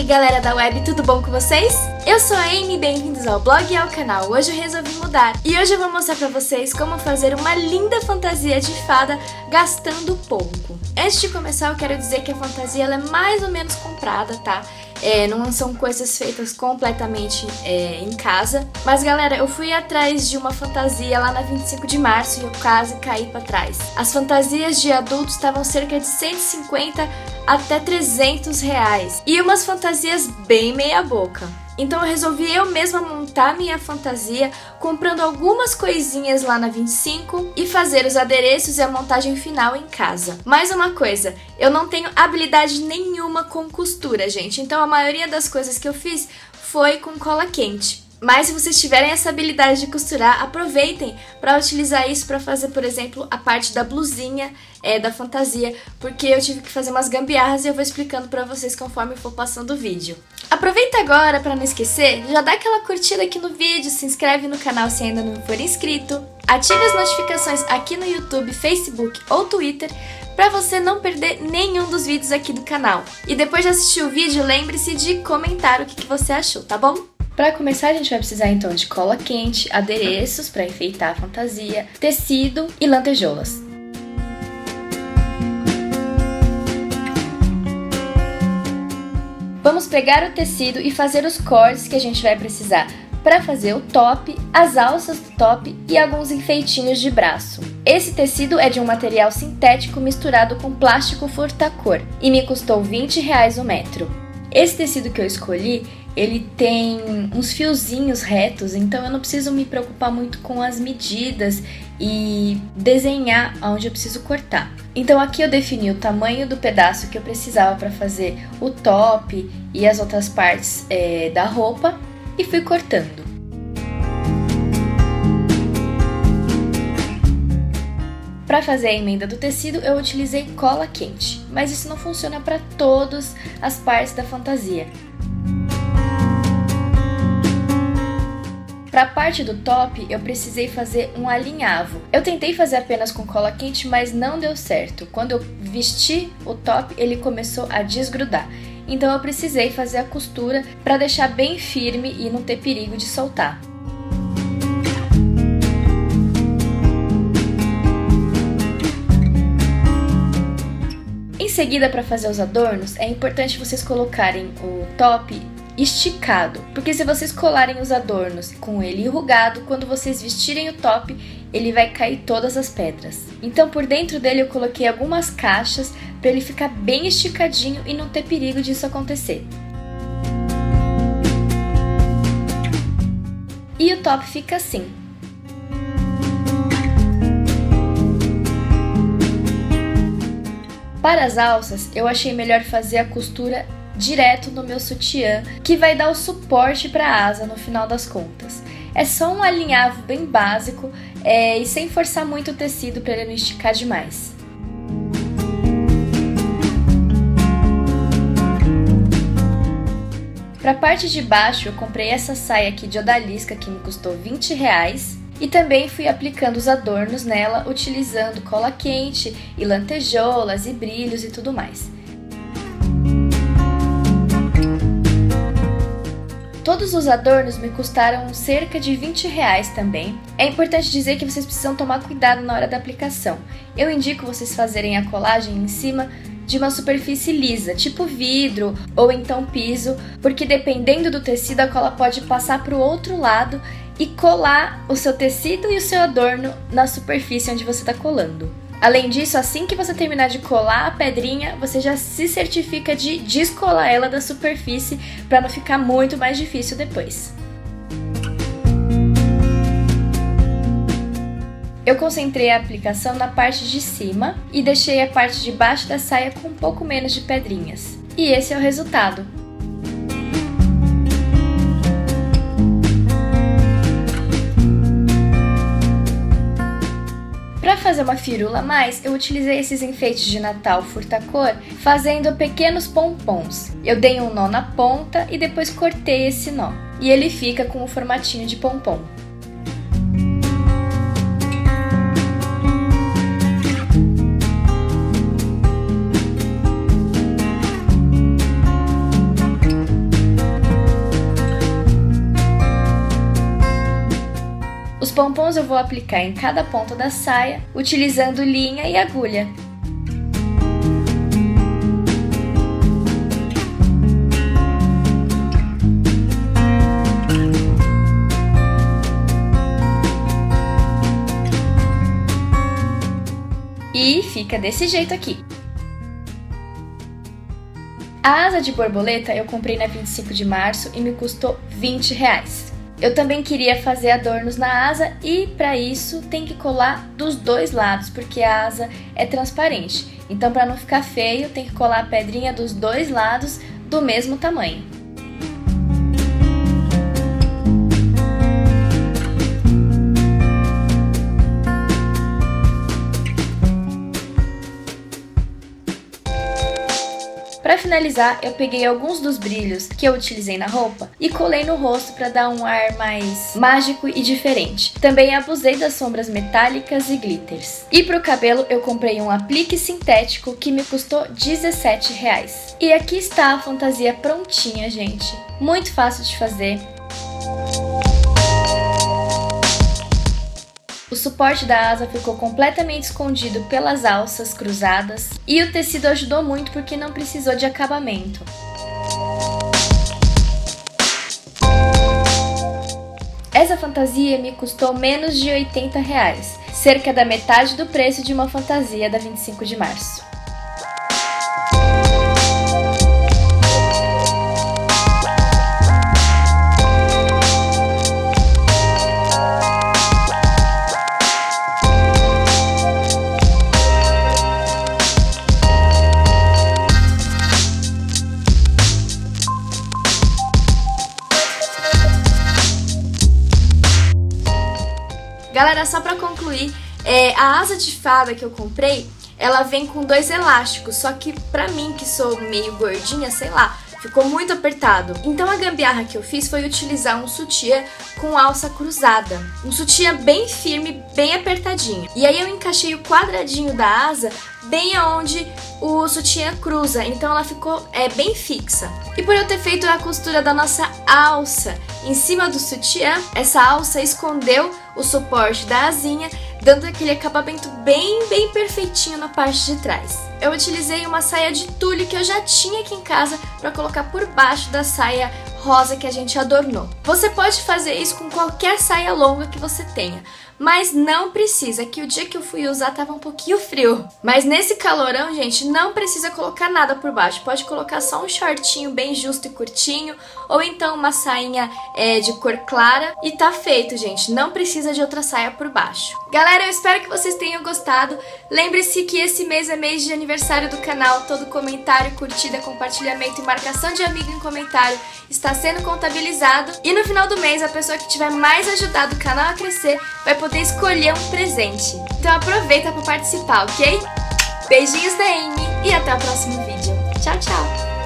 galera da web, tudo bom com vocês? Eu sou a Amy, bem-vindos ao blog e ao canal. Hoje eu resolvi mudar e hoje eu vou mostrar pra vocês como fazer uma linda fantasia de fada gastando pouco. Antes de começar eu quero dizer que a fantasia ela é mais ou menos comprada, tá? Não são coisas feitas completamente em casa. Mas galera, eu fui atrás de uma fantasia lá na 25 de março e eu quase caí pra trás. As fantasias de adultos estavam cerca de 150 até 300 reais. E umas fantasias bem meia boca. Então eu resolvi eu mesma montar minha fantasia, comprando algumas coisinhas lá na 25 e fazer os adereços e a montagem final em casa. Mais uma coisa, eu não tenho habilidade nenhuma com costura, gente, então a maioria das coisas que eu fiz foi com cola quente. Mas se vocês tiverem essa habilidade de costurar, aproveitem para utilizar isso para fazer, por exemplo, a parte da blusinha da fantasia, porque eu tive que fazer umas gambiarras e eu vou explicando para vocês conforme for passando o vídeo. Aproveita agora para não esquecer, já dá aquela curtida aqui no vídeo, se inscreve no canal se ainda não for inscrito, ative as notificações aqui no YouTube, Facebook ou Twitter para você não perder nenhum dos vídeos aqui do canal. E depois de assistir o vídeo, lembre-se de comentar o que você achou, tá bom? Para começar, a gente vai precisar então de cola quente, adereços para enfeitar a fantasia, tecido e lantejoulas. Vamos pegar o tecido e fazer os cortes que a gente vai precisar para fazer o top, as alças do top e alguns enfeitinhos de braço. Esse tecido é de um material sintético misturado com plástico furta-cor e me custou R$20 o metro. Esse tecido que eu escolhi, ele tem uns fiozinhos retos, então eu não preciso me preocupar muito com as medidas e desenhar onde eu preciso cortar. Então aqui eu defini o tamanho do pedaço que eu precisava para fazer o top e as outras partes da roupa e fui cortando. Para fazer a emenda do tecido eu utilizei cola quente, mas isso não funciona para todas as partes da fantasia. Para a parte do top, eu precisei fazer um alinhavo. Eu tentei fazer apenas com cola quente, mas não deu certo. Quando eu vesti o top, ele começou a desgrudar. Então eu precisei fazer a costura para deixar bem firme e não ter perigo de soltar. Em seguida, para fazer os adornos, é importante vocês colocarem o top esticado, porque se vocês colarem os adornos com ele enrugado, quando vocês vestirem o top, ele vai cair todas as pedras. Então por dentro dele eu coloquei algumas caixas para ele ficar bem esticadinho e não ter perigo disso acontecer. E o top fica assim. Para as alças, eu achei melhor fazer a costura direto no meu sutiã, que vai dar o suporte para a asa no final das contas. É só um alinhavo bem básico e sem forçar muito o tecido para ele não esticar demais. Para a parte de baixo eu comprei essa saia aqui de odalisca que me custou R$20 e também fui aplicando os adornos nela utilizando cola quente e lantejoulas e brilhos e tudo mais. Todos os adornos me custaram cerca de R$20 também. É importante dizer que vocês precisam tomar cuidado na hora da aplicação. Eu indico vocês fazerem a colagem em cima de uma superfície lisa, tipo vidro ou então piso, porque dependendo do tecido a cola pode passar para o outro lado e colar o seu tecido e o seu adorno na superfície onde você está colando. Além disso, assim que você terminar de colar a pedrinha, você já se certifica de descolar ela da superfície para não ficar muito mais difícil depois. Eu concentrei a aplicação na parte de cima e deixei a parte de baixo da saia com um pouco menos de pedrinhas. E esse é o resultado. Para fazer uma firula a mais, eu utilizei esses enfeites de Natal furta-cor, fazendo pequenos pompons. Eu dei um nó na ponta e depois cortei esse nó. E ele fica com o formatinho de pompom. pompons eu vou aplicar em cada ponta da saia, utilizando linha e agulha. E fica desse jeito aqui. A asa de borboleta eu comprei na 25 de março e me custou R$20. Eu também queria fazer adornos na asa e para isso tem que colar dos dois lados, porque a asa é transparente. Então para não ficar feio tem que colar a pedrinha dos dois lados do mesmo tamanho. Para finalizar, eu peguei alguns dos brilhos que eu utilizei na roupa e colei no rosto para dar um ar mais mágico e diferente. Também abusei das sombras metálicas e glitters. E para o cabelo eu comprei um aplique sintético que me custou R$17. E aqui está a fantasia prontinha, gente. Muito fácil de fazer. O suporte da asa ficou completamente escondido pelas alças cruzadas e o tecido ajudou muito porque não precisou de acabamento. Essa fantasia me custou menos de R$80, cerca da metade do preço de uma fantasia da 25 de março. Galera, só pra concluir, a asa de fada que eu comprei, ela vem com 2 elásticos, só que pra mim, que sou meio gordinha, sei lá, ficou muito apertado. Então a gambiarra que eu fiz foi utilizar um sutiã com alça cruzada. Um sutiã bem firme, bem apertadinho. E aí eu encaixei o quadradinho da asa bem aonde o sutiã cruza, então ela ficou bem fixa. E por eu ter feito a costura da nossa alça em cima do sutiã, essa alça escondeu o suporte da asinha, dando aquele acabamento bem perfeitinho na parte de trás. Eu utilizei uma saia de tule que eu já tinha aqui em casa para colocar por baixo da saia rosa que a gente adornou. Você pode fazer isso com qualquer saia longa que você tenha, mas não precisa, que o dia que eu fui usar tava um pouquinho frio. Mas nesse calorão, gente, não precisa colocar nada por baixo. Pode colocar só um shortinho bem justo e curtinho, ou então uma sainha de cor clara e tá feito, gente. Não precisa de outra saia por baixo. Galera, eu espero que vocês tenham gostado. Lembre-se que esse mês é mês de aniversário do canal. Todo comentário, curtida, compartilhamento e marcação de amigo em comentário está sendo contabilizado. E no final do mês, a pessoa que tiver mais ajudado o canal a crescer vai poder escolher um presente. Então aproveita para participar, ok? Beijinhos da Amy e até o próximo vídeo. Tchau, tchau!